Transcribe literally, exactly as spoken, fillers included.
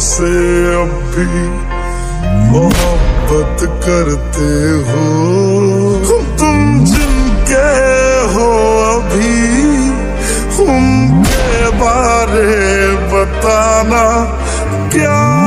हमसे अब भी मोहब्बत करते हो? तुम जिनके हो अभी उनके बारे बताना क्या